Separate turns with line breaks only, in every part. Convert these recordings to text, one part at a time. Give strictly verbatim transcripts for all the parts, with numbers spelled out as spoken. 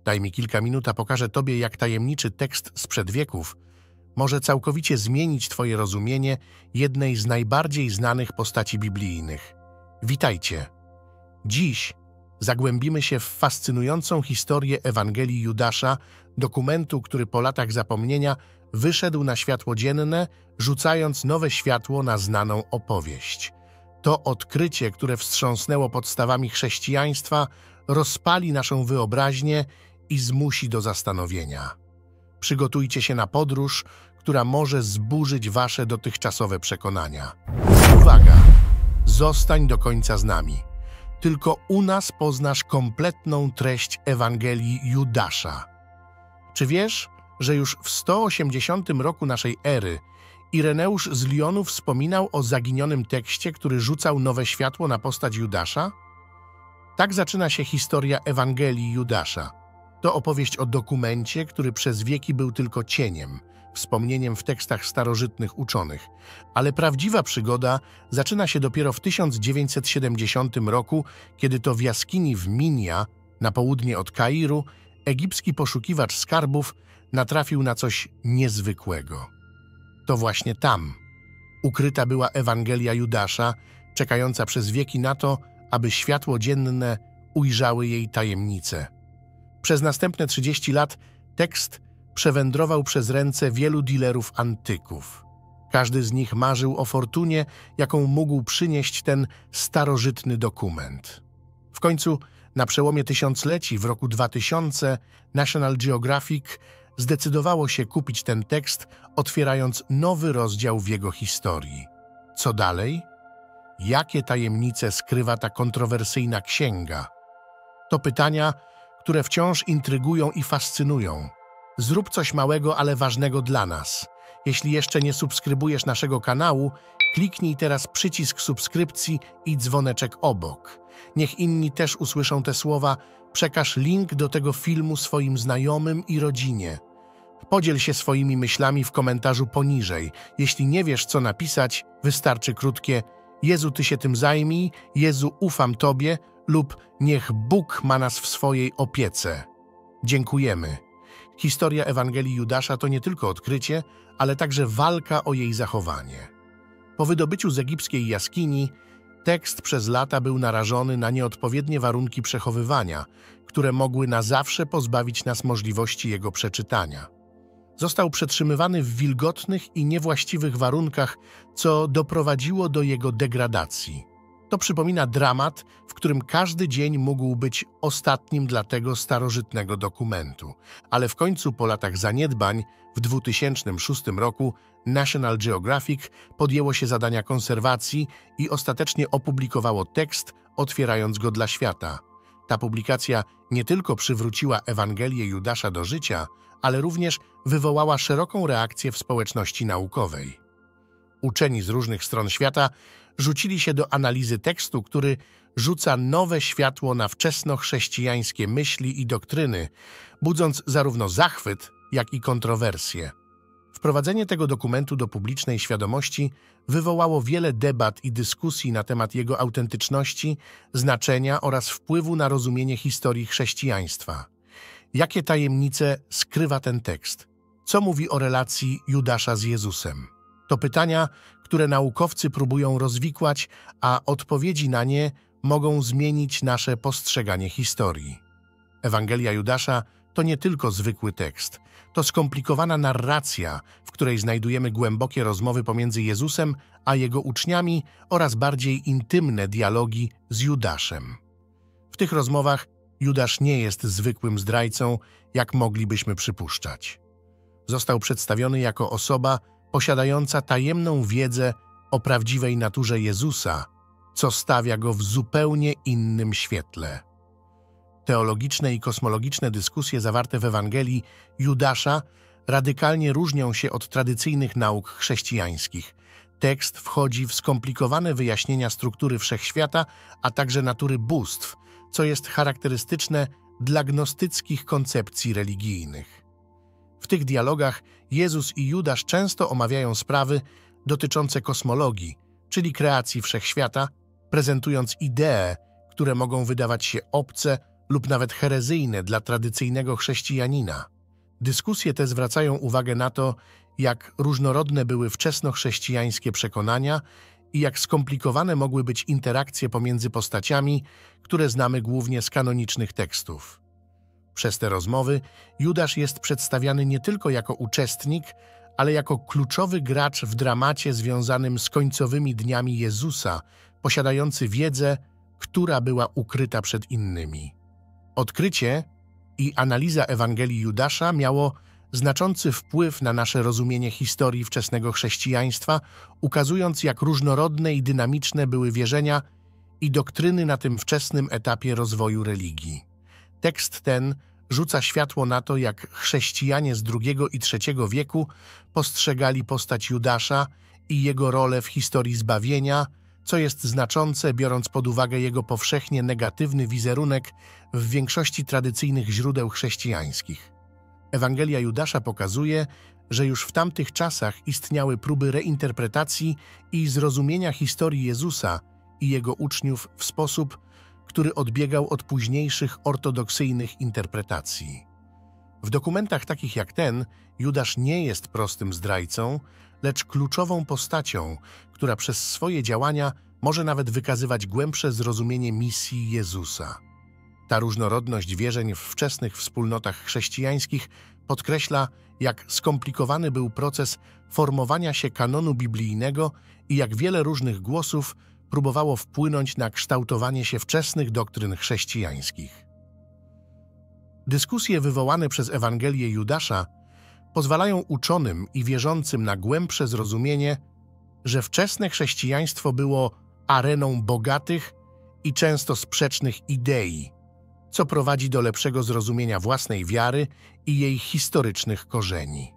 Daj mi kilka minut, a pokażę Tobie, jak tajemniczy tekst sprzed wieków może całkowicie zmienić Twoje rozumienie jednej z najbardziej znanych postaci biblijnych. Witajcie! Dziś zagłębimy się w fascynującą historię Ewangelii Judasza, dokumentu, który po latach zapomnienia wyszedł na światło dzienne, rzucając nowe światło na znaną opowieść. To odkrycie, które wstrząsnęło podstawami chrześcijaństwa, rozpali naszą wyobraźnię i zmusi do zastanowienia. Przygotujcie się na podróż, która może zburzyć wasze dotychczasowe przekonania. Uwaga! Zostań do końca z nami. Tylko u nas poznasz kompletną treść Ewangelii Judasza. Czy wiesz, że już w sto osiemdziesiątym roku naszej ery Ireneusz z Lyonu wspominał o zaginionym tekście, który rzucał nowe światło na postać Judasza? Tak zaczyna się historia Ewangelii Judasza. To opowieść o dokumencie, który przez wieki był tylko cieniem, wspomnieniem w tekstach starożytnych uczonych. Ale prawdziwa przygoda zaczyna się dopiero w tysiąc dziewięćset siedemdziesiątym roku, kiedy to w jaskini w Minia, na południe od Kairu, egipski poszukiwacz skarbów natrafił na coś niezwykłego. To właśnie tam ukryta była Ewangelia Judasza, czekająca przez wieki na to, aby światło dzienne ujrzały jej tajemnice. Przez następne trzydzieści lat tekst przewędrował przez ręce wielu dealerów antyków. Każdy z nich marzył o fortunie, jaką mógł przynieść ten starożytny dokument. W końcu, na przełomie tysiącleci, w roku dwa tysiące, National Geographic zdecydowało się kupić ten tekst, otwierając nowy rozdział w jego historii. Co dalej? Jakie tajemnice skrywa ta kontrowersyjna księga? To pytania, które wciąż intrygują i fascynują. Zrób coś małego, ale ważnego dla nas. Jeśli jeszcze nie subskrybujesz naszego kanału, kliknij teraz przycisk subskrypcji i dzwoneczek obok. Niech inni też usłyszą te słowa. Przekaż link do tego filmu swoim znajomym i rodzinie. Podziel się swoimi myślami w komentarzu poniżej. Jeśli nie wiesz, co napisać, wystarczy krótkie Jezu, Ty się tym zajmij, Jezu, ufam Tobie lub niech Bóg ma nas w swojej opiece. Dziękujemy. Historia Ewangelii Judasza to nie tylko odkrycie, ale także walka o jej zachowanie. Po wydobyciu z egipskiej jaskini tekst przez lata był narażony na nieodpowiednie warunki przechowywania, które mogły na zawsze pozbawić nas możliwości jego przeczytania. Został przetrzymywany w wilgotnych i niewłaściwych warunkach, co doprowadziło do jego degradacji. To przypomina dramat, w którym każdy dzień mógł być ostatnim dla tego starożytnego dokumentu. Ale w końcu po latach zaniedbań w dwa tysiące szóstym roku National Geographic podjęło się zadania konserwacji i ostatecznie opublikowało tekst, otwierając go dla świata. Ta publikacja nie tylko przywróciła Ewangelię Judasza do życia, ale również wywołała szeroką reakcję w społeczności naukowej. Uczeni z różnych stron świata rzucili się do analizy tekstu, który rzuca nowe światło na wczesnochrześcijańskie myśli i doktryny, budząc zarówno zachwyt, jak i kontrowersje. Wprowadzenie tego dokumentu do publicznej świadomości wywołało wiele debat i dyskusji na temat jego autentyczności, znaczenia oraz wpływu na rozumienie historii chrześcijaństwa. Jakie tajemnice skrywa ten tekst? Co mówi o relacji Judasza z Jezusem? To pytania, które naukowcy próbują rozwikłać, a odpowiedzi na nie mogą zmienić nasze postrzeganie historii. Ewangelia Judasza to nie tylko zwykły tekst. To skomplikowana narracja, w której znajdujemy głębokie rozmowy pomiędzy Jezusem a jego uczniami oraz bardziej intymne dialogi z Judaszem. W tych rozmowach Judasz nie jest zwykłym zdrajcą, jak moglibyśmy przypuszczać. Został przedstawiony jako osoba posiadająca tajemną wiedzę o prawdziwej naturze Jezusa, co stawia go w zupełnie innym świetle. Teologiczne i kosmologiczne dyskusje zawarte w Ewangelii Judasza radykalnie różnią się od tradycyjnych nauk chrześcijańskich. Tekst wchodzi w skomplikowane wyjaśnienia struktury wszechświata, a także natury bóstw, co jest charakterystyczne dla gnostyckich koncepcji religijnych. W tych dialogach Jezus i Judasz często omawiają sprawy dotyczące kosmologii, czyli kreacji wszechświata, prezentując idee, które mogą wydawać się obce lub nawet herezyjne dla tradycyjnego chrześcijanina. Dyskusje te zwracają uwagę na to, jak różnorodne były wczesnochrześcijańskie przekonania i jak skomplikowane mogły być interakcje pomiędzy postaciami, które znamy głównie z kanonicznych tekstów. Przez te rozmowy Judasz jest przedstawiany nie tylko jako uczestnik, ale jako kluczowy gracz w dramacie związanym z końcowymi dniami Jezusa, posiadający wiedzę, która była ukryta przed innymi. Odkrycie i analiza Ewangelii Judasza miało znaczący wpływ na nasze rozumienie historii wczesnego chrześcijaństwa, ukazując, jak różnorodne i dynamiczne były wierzenia i doktryny na tym wczesnym etapie rozwoju religii. Tekst ten rzuca światło na to, jak chrześcijanie z drugiego i trzeciego wieku postrzegali postać Judasza i jego rolę w historii zbawienia, co jest znaczące, biorąc pod uwagę jego powszechnie negatywny wizerunek w większości tradycyjnych źródeł chrześcijańskich. Ewangelia Judasza pokazuje, że już w tamtych czasach istniały próby reinterpretacji i zrozumienia historii Jezusa i jego uczniów w sposób, który odbiegał od późniejszych ortodoksyjnych interpretacji. W dokumentach takich jak ten, Judasz nie jest prostym zdrajcą, lecz kluczową postacią, która przez swoje działania może nawet wykazywać głębsze zrozumienie misji Jezusa. Ta różnorodność wierzeń w wczesnych wspólnotach chrześcijańskich podkreśla, jak skomplikowany był proces formowania się kanonu biblijnego i jak wiele różnych głosów próbowało wpłynąć na kształtowanie się wczesnych doktryn chrześcijańskich. Dyskusje wywołane przez Ewangelię Judasza pozwalają uczonym i wierzącym na głębsze zrozumienie, że wczesne chrześcijaństwo było areną bogatych i często sprzecznych idei, co prowadzi do lepszego zrozumienia własnej wiary i jej historycznych korzeni.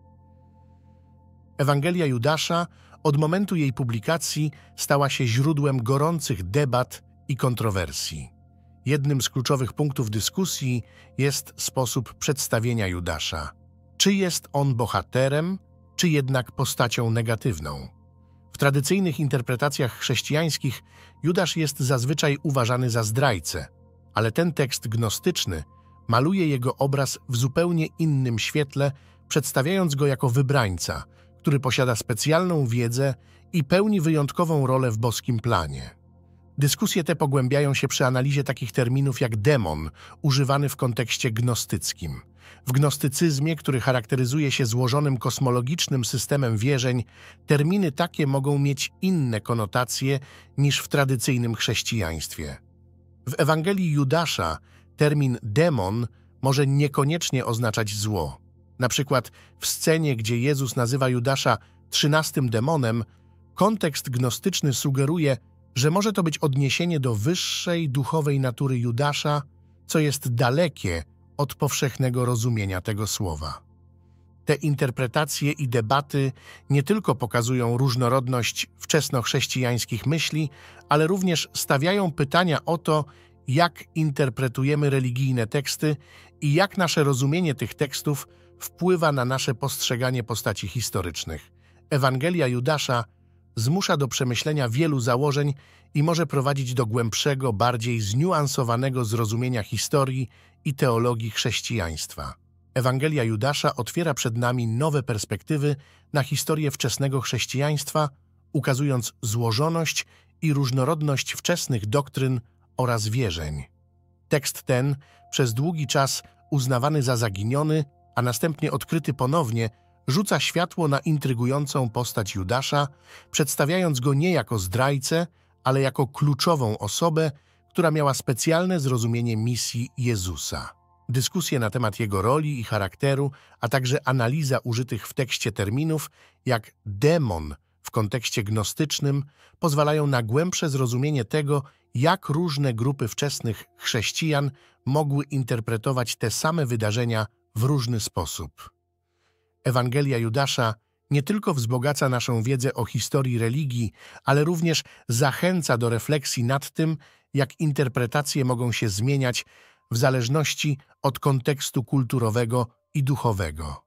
Ewangelia Judasza od momentu jej publikacji stała się źródłem gorących debat i kontrowersji. Jednym z kluczowych punktów dyskusji jest sposób przedstawienia Judasza. Czy jest on bohaterem, czy jednak postacią negatywną? W tradycyjnych interpretacjach chrześcijańskich Judasz jest zazwyczaj uważany za zdrajcę, ale ten tekst gnostyczny maluje jego obraz w zupełnie innym świetle, przedstawiając go jako wybrańca, który posiada specjalną wiedzę i pełni wyjątkową rolę w boskim planie. Dyskusje te pogłębiają się przy analizie takich terminów jak demon, używany w kontekście gnostyckim. W gnostycyzmie, który charakteryzuje się złożonym kosmologicznym systemem wierzeń, terminy takie mogą mieć inne konotacje niż w tradycyjnym chrześcijaństwie. W Ewangelii Judasza termin demon może niekoniecznie oznaczać zło. Na przykład w scenie, gdzie Jezus nazywa Judasza trzynastym demonem, kontekst gnostyczny sugeruje, że może to być odniesienie do wyższej duchowej natury Judasza, co jest dalekie od powszechnego rozumienia tego słowa. Te interpretacje i debaty nie tylko pokazują różnorodność wczesnochrześcijańskich myśli, ale również stawiają pytania o to, jak interpretujemy religijne teksty i jak nasze rozumienie tych tekstów wpływa na nasze postrzeganie postaci historycznych. Ewangelia Judasza zmusza do przemyślenia wielu założeń i może prowadzić do głębszego, bardziej zniuansowanego zrozumienia historii i teologii chrześcijaństwa. Ewangelia Judasza otwiera przed nami nowe perspektywy na historię wczesnego chrześcijaństwa, ukazując złożoność i różnorodność wczesnych doktryn oraz wierzeń. Tekst ten, przez długi czas uznawany za zaginiony, a następnie odkryty ponownie, rzuca światło na intrygującą postać Judasza, przedstawiając go nie jako zdrajcę, ale jako kluczową osobę, która miała specjalne zrozumienie misji Jezusa. Dyskusje na temat jego roli i charakteru, a także analiza użytych w tekście terminów, jak demon w kontekście gnostycznym, pozwalają na głębsze zrozumienie tego, jak różne grupy wczesnych chrześcijan mogły interpretować te same wydarzenia w różny sposób. Ewangelia Judasza nie tylko wzbogaca naszą wiedzę o historii religii, ale również zachęca do refleksji nad tym, jak interpretacje mogą się zmieniać w zależności od kontekstu kulturowego i duchowego.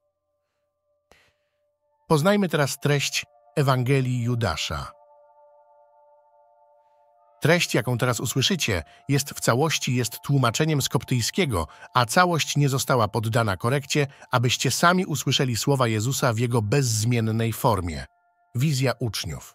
Poznajmy teraz treść Ewangelii Judasza. Treść, jaką teraz usłyszycie, jest w całości jest tłumaczeniem z koptyjskiego, a całość nie została poddana korekcie, abyście sami usłyszeli słowa Jezusa w jego bezzmiennej formie. Wizja uczniów.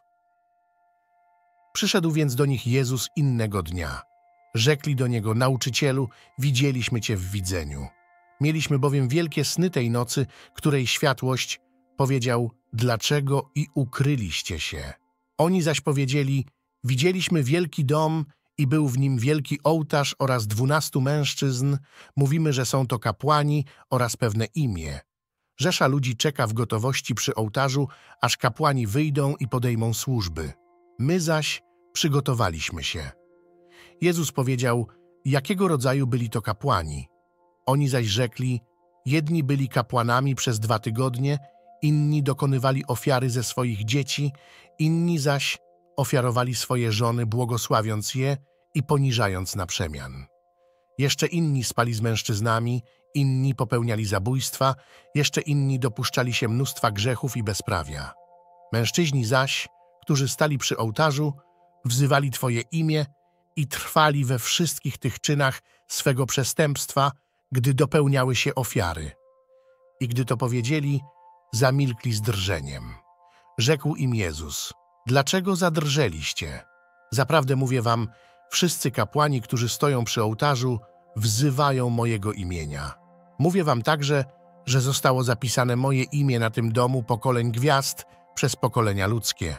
Przyszedł więc do nich Jezus innego dnia. Rzekli do Niego: Nauczycielu, widzieliśmy Cię w widzeniu. Mieliśmy bowiem wielkie sny tej nocy, której światłość powiedział: Dlaczego i ukryliście się? Oni zaś powiedzieli: Widzieliśmy wielki dom i był w nim wielki ołtarz oraz dwunastu mężczyzn. Mówimy, że są to kapłani oraz pewne imię. Rzesza ludzi czeka w gotowości przy ołtarzu, aż kapłani wyjdą i podejmą służby. My zaś przygotowaliśmy się. Jezus powiedział: Jakiego rodzaju byli to kapłani? Oni zaś rzekli: Jedni byli kapłanami przez dwa tygodnie, inni dokonywali ofiary ze swoich dzieci, inni zaś ofiarowali swoje żony, błogosławiąc je i poniżając na przemian. Jeszcze inni spali z mężczyznami, inni popełniali zabójstwa, jeszcze inni dopuszczali się mnóstwa grzechów i bezprawia. Mężczyźni zaś, którzy stali przy ołtarzu, wzywali Twoje imię i trwali we wszystkich tych czynach swego przestępstwa, gdy dopełniały się ofiary. I gdy to powiedzieli, zamilkli z drżeniem. Rzekł im Jezus: Dlaczego zadrżeliście? Zaprawdę mówię wam, wszyscy kapłani, którzy stoją przy ołtarzu, wzywają mojego imienia. Mówię wam także, że zostało zapisane moje imię na tym domu pokoleń gwiazd przez pokolenia ludzkie.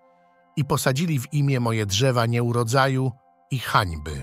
I posadzili w imię moje drzewa nieurodzaju i hańby.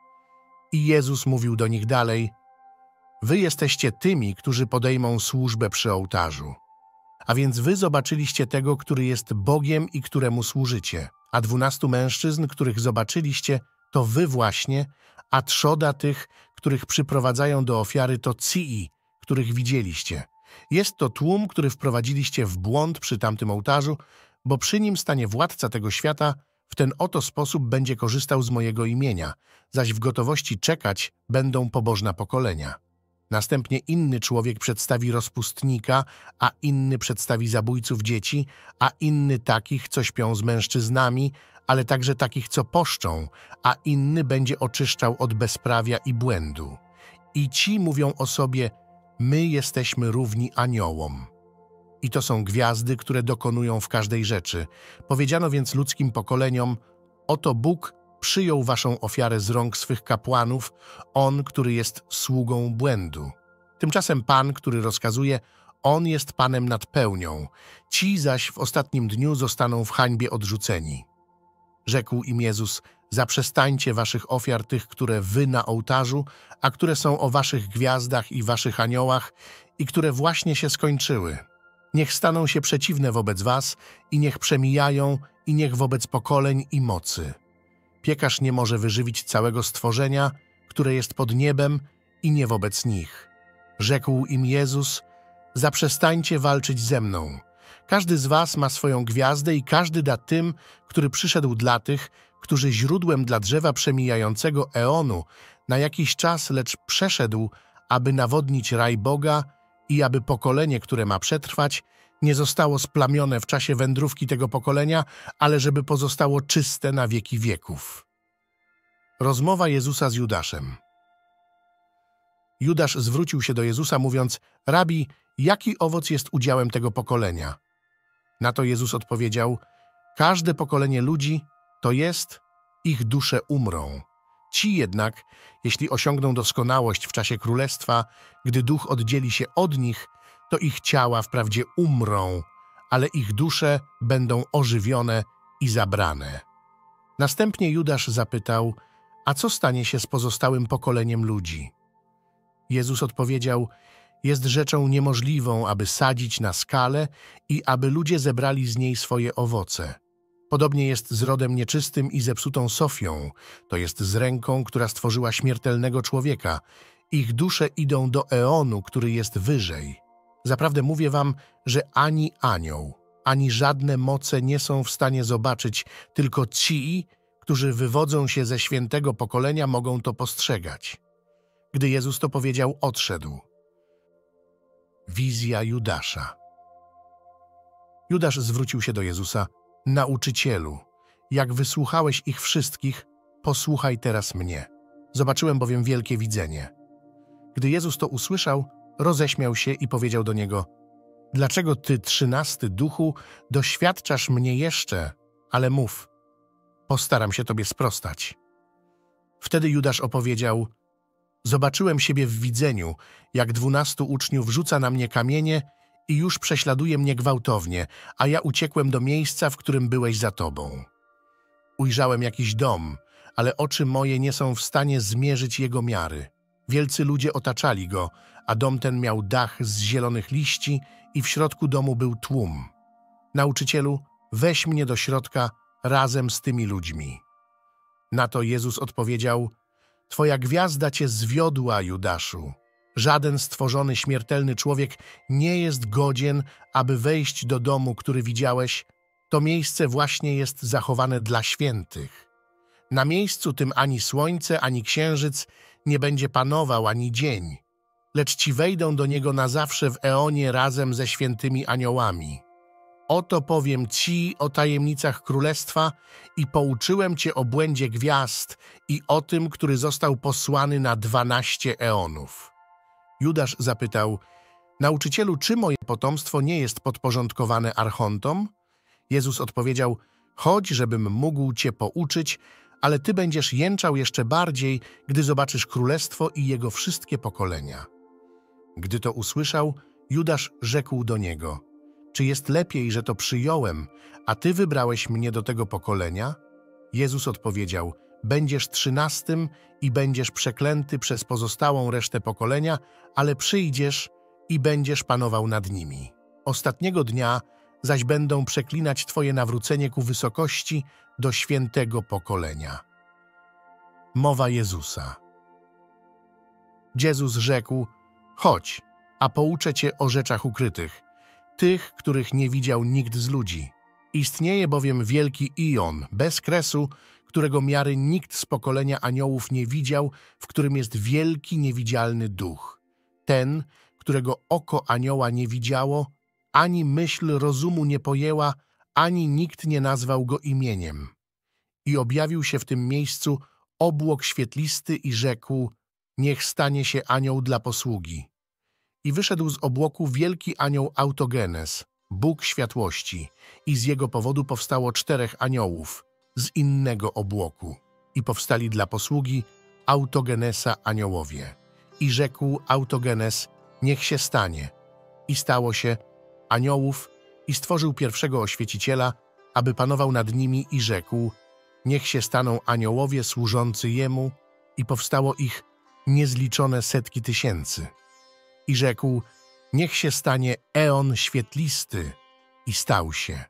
I Jezus mówił do nich dalej: Wy jesteście tymi, którzy podejmą służbę przy ołtarzu. A więc wy zobaczyliście tego, który jest Bogiem i któremu służycie. A dwunastu mężczyzn, których zobaczyliście, to wy właśnie, a trzoda tych, których przyprowadzają do ofiary, to cii, których widzieliście. Jest to tłum, który wprowadziliście w błąd przy tamtym ołtarzu, bo przy nim stanie władca tego świata, w ten oto sposób będzie korzystał z mojego imienia, zaś w gotowości czekać będą pobożne pokolenia. Następnie inny człowiek przedstawi rozpustnika, a inny przedstawi zabójców dzieci, a inny takich, co śpią z mężczyznami, ale także takich, co poszczą, a inny będzie oczyszczał od bezprawia i błędu. I ci mówią o sobie: My jesteśmy równi aniołom. I to są gwiazdy, które dokonują w każdej rzeczy. Powiedziano więc ludzkim pokoleniom: Oto Bóg przyjął waszą ofiarę z rąk swych kapłanów, On, który jest sługą błędu. Tymczasem Pan, który rozkazuje, On jest Panem nad pełnią. Ci zaś w ostatnim dniu zostaną w hańbie odrzuceni. Rzekł im Jezus: Zaprzestańcie waszych ofiar tych, które wy na ołtarzu, a które są o waszych gwiazdach i waszych aniołach i które właśnie się skończyły. Niech staną się przeciwne wobec was i niech przemijają i niech wobec pokoleń i mocy. Piekarz nie może wyżywić całego stworzenia, które jest pod niebem, i nie wobec nich. Rzekł im Jezus: Zaprzestańcie walczyć ze mną. Każdy z was ma swoją gwiazdę i każdy da tym, który przyszedł dla tych, którzy źródłem dla drzewa przemijającego eonu na jakiś czas, lecz przeszedł, aby nawodnić raj Boga i aby pokolenie, które ma przetrwać, nie zostało splamione w czasie wędrówki tego pokolenia, ale żeby pozostało czyste na wieki wieków. Rozmowa Jezusa z Judaszem. Judasz zwrócił się do Jezusa, mówiąc: Rabi, jaki owoc jest udziałem tego pokolenia? Na to Jezus odpowiedział: Każde pokolenie ludzi to jest, ich dusze umrą. Ci jednak, jeśli osiągną doskonałość w czasie królestwa, gdy duch oddzieli się od nich, to ich ciała wprawdzie umrą, ale ich dusze będą ożywione i zabrane. Następnie Judasz zapytał: A co stanie się z pozostałym pokoleniem ludzi? Jezus odpowiedział: Jest rzeczą niemożliwą, aby sadzić na skalę i aby ludzie zebrali z niej swoje owoce. Podobnie jest z rodem nieczystym i zepsutą Sofią, to jest z ręką, która stworzyła śmiertelnego człowieka. Ich dusze idą do eonu, który jest wyżej. Zaprawdę mówię wam, że ani anioł, ani żadne moce nie są w stanie zobaczyć, tylko ci, którzy wywodzą się ze świętego pokolenia, mogą to postrzegać. Gdy Jezus to powiedział, odszedł. Wizja Judasza. Judasz zwrócił się do Jezusa: Nauczycielu, Jak wysłuchałeś ich wszystkich, posłuchaj teraz mnie. Zobaczyłem bowiem wielkie widzenie. Gdy Jezus to usłyszał, roześmiał się i powiedział do niego: Dlaczego ty, trzynasty duchu, doświadczasz mnie jeszcze? Ale mów, postaram się tobie sprostać. Wtedy Judasz opowiedział: Zobaczyłem siebie w widzeniu, jak dwunastu uczniów rzuca na mnie kamienie i już prześladuje mnie gwałtownie, a ja uciekłem do miejsca, w którym byłeś za tobą. Ujrzałem jakiś dom, ale oczy moje nie są w stanie zmierzyć jego miary. Wielcy ludzie otaczali go, a dom ten miał dach z zielonych liści i w środku domu był tłum. Nauczycielu, weź mnie do środka razem z tymi ludźmi. Na to Jezus odpowiedział: Twoja gwiazda cię zwiodła, Judaszu. Żaden stworzony śmiertelny człowiek nie jest godzien, aby wejść do domu, który widziałeś. To miejsce właśnie jest zachowane dla świętych. Na miejscu tym ani słońce, ani księżyc nie będzie panował, ani dzień, lecz ci wejdą do niego na zawsze w eonie razem ze świętymi aniołami. Oto powiem ci o tajemnicach królestwa i pouczyłem cię o błędzie gwiazd i o tym, który został posłany na dwanaście eonów. Judasz zapytał: Nauczycielu, czy moje potomstwo nie jest podporządkowane archontom? Jezus odpowiedział: Chodź, żebym mógł cię pouczyć, ale ty będziesz jęczał jeszcze bardziej, gdy zobaczysz królestwo i jego wszystkie pokolenia. Gdy to usłyszał, Judasz rzekł do niego: Czy jest lepiej, że to przyjąłem, a ty wybrałeś mnie do tego pokolenia? Jezus odpowiedział: Będziesz trzynastym i będziesz przeklęty przez pozostałą resztę pokolenia, ale przyjdziesz i będziesz panował nad nimi. Ostatniego dnia zaś będą przeklinać twoje nawrócenie ku wysokości do świętego pokolenia. Mowa Jezusa. Jezus rzekł: Chodź, a pouczę cię o rzeczach ukrytych, tych, których nie widział nikt z ludzi. Istnieje bowiem wielki Ion, bez kresu, którego miary nikt z pokolenia aniołów nie widział, w którym jest wielki, niewidzialny duch. Ten, którego oko anioła nie widziało, ani myśl rozumu nie pojęła, ani nikt nie nazwał go imieniem. I objawił się w tym miejscu obłok świetlisty i rzekł: Niech stanie się anioł dla posługi. I wyszedł z obłoku wielki anioł Autogenes, Bóg światłości, i z jego powodu powstało czterech aniołów z innego obłoku. I powstali dla posługi Autogenesa aniołowie. I rzekł Autogenes: Niech się stanie. I stało się aniołów, i stworzył pierwszego oświeciciela, aby panował nad nimi, i rzekł: Niech się staną aniołowie służący jemu, i powstało ich niezliczone setki tysięcy. I rzekł: Niech się stanie eon świetlisty, i stał się.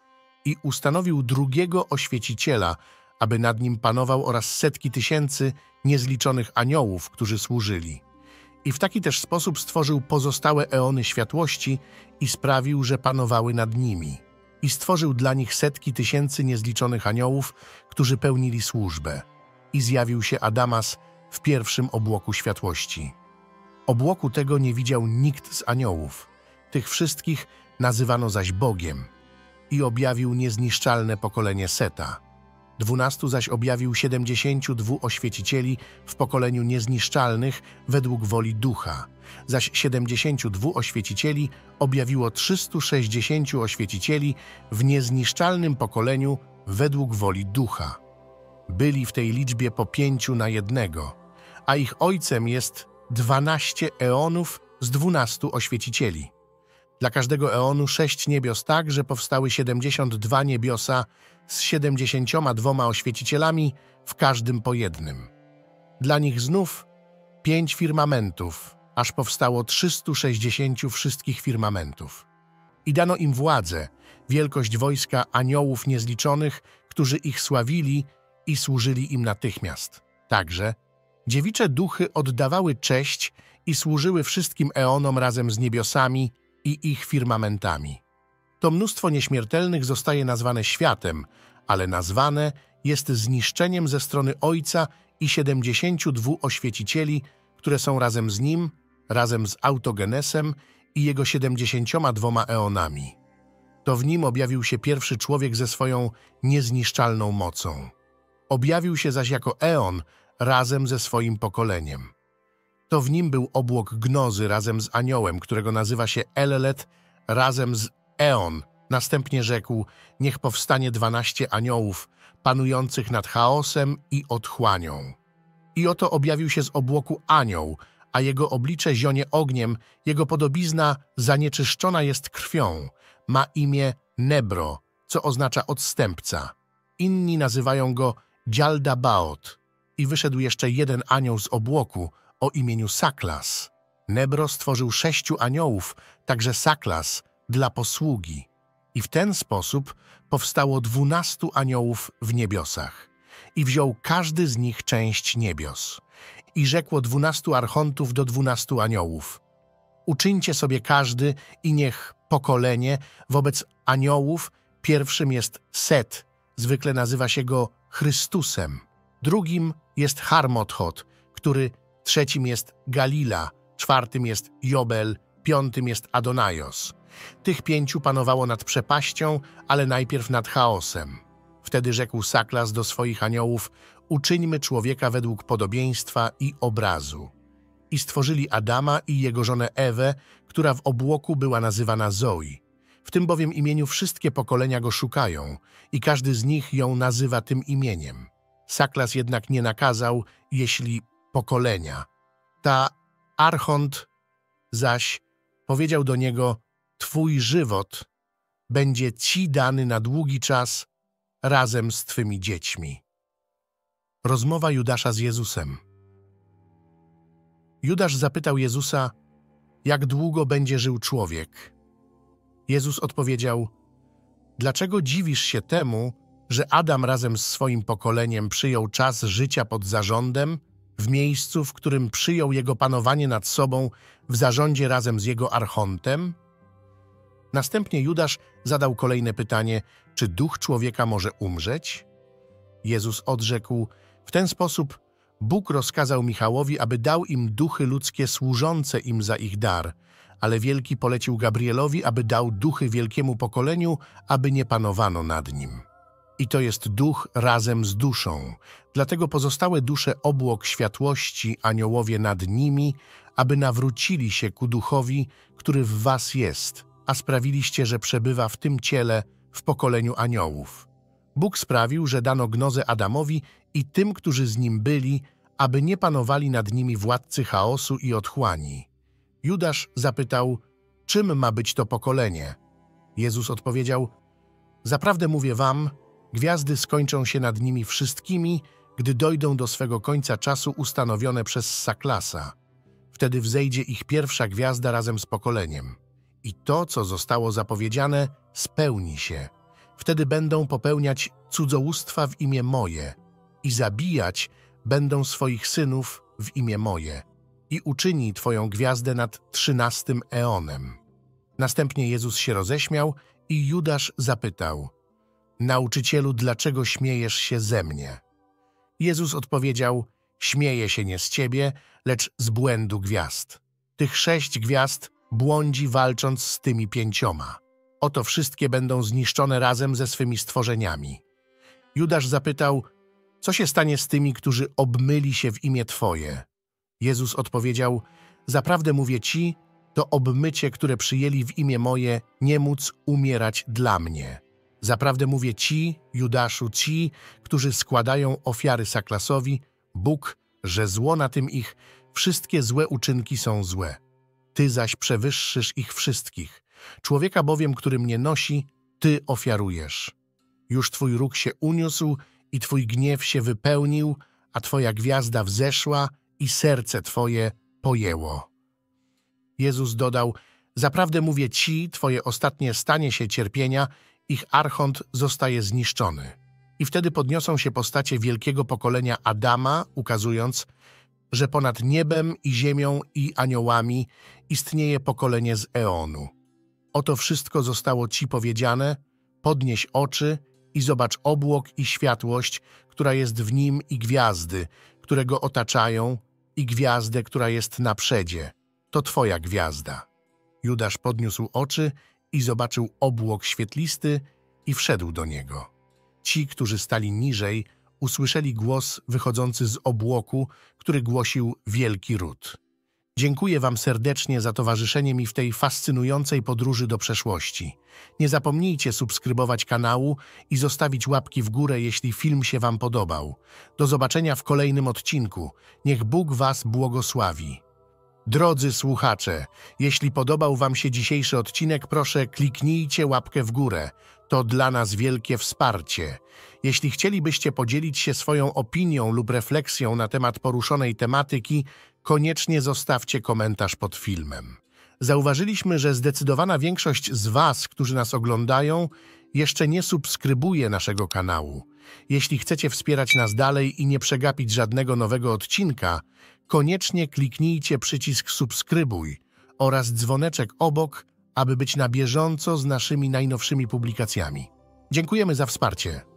I ustanowił drugiego oświeciciela, aby nad nim panował, oraz setki tysięcy niezliczonych aniołów, którzy służyli. I w taki też sposób stworzył pozostałe eony światłości i sprawił, że panowały nad nimi. I stworzył dla nich setki tysięcy niezliczonych aniołów, którzy pełnili służbę. I zjawił się Adamas w pierwszym obłoku światłości. Obłoku tego nie widział nikt z aniołów. Tych wszystkich nazywano zaś Bogiem. I objawił niezniszczalne pokolenie Seta. Dwunastu zaś objawił siedemdziesięciu dwóch oświecicieli w pokoleniu niezniszczalnych według woli ducha, zaś siedemdziesięciu dwóch oświecicieli objawiło trzystu sześćdziesięciu oświecicieli w niezniszczalnym pokoleniu według woli ducha. Byli w tej liczbie po pięciu na jednego, a ich ojcem jest dwanaście eonów z dwunastu oświecicieli. Dla każdego eonu sześć niebios tak, że powstały siedemdziesiąt dwa niebiosa z siedemdziesięcioma dwoma oświecicielami, w każdym po jednym. Dla nich znów pięć firmamentów, aż powstało trzystu sześćdziesięciu wszystkich firmamentów. I dano im władzę, wielkość wojska aniołów niezliczonych, którzy ich sławili i służyli im natychmiast. Także dziewicze duchy oddawały cześć i służyły wszystkim eonom razem z niebiosami i ich firmamentami. To mnóstwo nieśmiertelnych zostaje nazwane światem, ale nazwane jest zniszczeniem ze strony Ojca i siedemdziesięciu dwóch oświecicieli, które są razem z Nim, razem z Autogenesem i jego siedemdziesięcioma dwoma eonami. To w nim objawił się pierwszy człowiek ze swoją niezniszczalną mocą. Objawił się zaś jako Eon razem ze swoim pokoleniem. To w nim był obłok gnozy razem z aniołem, którego nazywa się Elelet razem z Eon. Następnie rzekł: niech powstanie dwanaście aniołów, panujących nad chaosem i otchłanią. I oto objawił się z obłoku anioł, a jego oblicze zionie ogniem, jego podobizna zanieczyszczona jest krwią. Ma imię Nebro, co oznacza odstępca. Inni nazywają go Dzialdabaot. I wyszedł jeszcze jeden anioł z obłoku o imieniu Saklas. Nebro stworzył sześciu aniołów, także Saklas, dla posługi. I w ten sposób powstało dwunastu aniołów w niebiosach. I wziął każdy z nich część niebios. I rzekło dwunastu archontów do dwunastu aniołów: uczyńcie sobie każdy i niech pokolenie wobec aniołów pierwszym jest Set, zwykle nazywa się go Chrystusem. Drugim jest Harmotchot, który trzecim jest Galila, czwartym jest Jobel, piątym jest Adonajos. Tych pięciu panowało nad przepaścią, ale najpierw nad chaosem. Wtedy rzekł Saklas do swoich aniołów: uczyńmy człowieka według podobieństwa i obrazu. I stworzyli Adama i jego żonę Ewę, która w obłoku była nazywana Zoi. W tym bowiem imieniu wszystkie pokolenia go szukają i każdy z nich ją nazywa tym imieniem. Saklas jednak nie nakazał, jeśli pokolenia. Ta archont zaś powiedział do niego: twój żywot będzie ci dany na długi czas razem z twymi dziećmi. Rozmowa Judasza z Jezusem. Judasz zapytał Jezusa: jak długo będzie żył człowiek? Jezus odpowiedział: dlaczego dziwisz się temu, że Adam razem z swoim pokoleniem przyjął czas życia pod zarządem, w miejscu, w którym przyjął jego panowanie nad sobą w zarządzie razem z jego archontem? Następnie Judasz zadał kolejne pytanie: czy duch człowieka może umrzeć? Jezus odrzekł: w ten sposób Bóg rozkazał Michałowi, aby dał im duchy ludzkie służące im za ich dar, ale Wielki polecił Gabrielowi, aby dał duchy wielkiemu pokoleniu, aby nie panowano nad nim. I to jest duch razem z duszą. Dlatego pozostałe dusze obłok światłości, aniołowie nad nimi, aby nawrócili się ku duchowi, który w was jest, a sprawiliście, że przebywa w tym ciele w pokoleniu aniołów. Bóg sprawił, że dano gnozę Adamowi i tym, którzy z nim byli, aby nie panowali nad nimi władcy chaosu i otchłani. Judasz zapytał: czym ma być to pokolenie? Jezus odpowiedział: zaprawdę mówię wam, gwiazdy skończą się nad nimi wszystkimi, gdy dojdą do swego końca czasu ustanowione przez Saklasa. Wtedy wzejdzie ich pierwsza gwiazda razem z pokoleniem. I to, co zostało zapowiedziane, spełni się. Wtedy będą popełniać cudzołóstwa w imię moje i zabijać będą swoich synów w imię moje. I uczyni twoją gwiazdę nad trzynastym eonem. Następnie Jezus się roześmiał i Judasz zapytał: nauczycielu, dlaczego śmiejesz się ze mnie? Jezus odpowiedział: śmieję się nie z ciebie, lecz z błędu gwiazd. Tych sześć gwiazd błądzi, walcząc z tymi pięcioma. Oto wszystkie będą zniszczone razem ze swymi stworzeniami. Judasz zapytał: co się stanie z tymi, którzy obmyli się w imię Twoje? Jezus odpowiedział: zaprawdę mówię ci, to obmycie, które przyjęli w imię moje, nie móc umierać dla mnie. Zaprawdę mówię ci, Judaszu, ci, którzy składają ofiary Saklasowi, Bóg, że zło na tym ich, wszystkie złe uczynki są złe. Ty zaś przewyższysz ich wszystkich. Człowieka bowiem, który mnie nosi, ty ofiarujesz. Już twój róg się uniósł i twój gniew się wypełnił, a twoja gwiazda wzeszła i serce twoje pojęło. Jezus dodał: zaprawdę mówię ci, twoje ostatnie stanie się cierpienia, ich archont zostaje zniszczony. I wtedy podniosą się postacie wielkiego pokolenia Adama, ukazując, że ponad niebem i ziemią i aniołami istnieje pokolenie z eonu. Oto wszystko zostało ci powiedziane: podnieś oczy i zobacz obłok i światłość, która jest w nim, i gwiazdy, które go otaczają, i gwiazdę, która jest na przedzie. To twoja gwiazda. Judasz podniósł oczy i zobaczył obłok świetlisty i wszedł do niego. Ci, którzy stali niżej, usłyszeli głos wychodzący z obłoku, który głosił wielki ród. Dziękuję wam serdecznie za towarzyszenie mi w tej fascynującej podróży do przeszłości. Nie zapomnijcie subskrybować kanału i zostawić łapki w górę, jeśli film się wam podobał. Do zobaczenia w kolejnym odcinku. Niech Bóg was błogosławi. Drodzy słuchacze, jeśli podobał wam się dzisiejszy odcinek, proszę kliknijcie łapkę w górę. To dla nas wielkie wsparcie. Jeśli chcielibyście podzielić się swoją opinią lub refleksją na temat poruszonej tematyki, koniecznie zostawcie komentarz pod filmem. Zauważyliśmy, że zdecydowana większość z was, którzy nas oglądają, jeszcze nie subskrybuje naszego kanału. Jeśli chcecie wspierać nas dalej i nie przegapić żadnego nowego odcinka, koniecznie kliknijcie przycisk subskrybuj oraz dzwoneczek obok, aby być na bieżąco z naszymi najnowszymi publikacjami. Dziękujemy za wsparcie.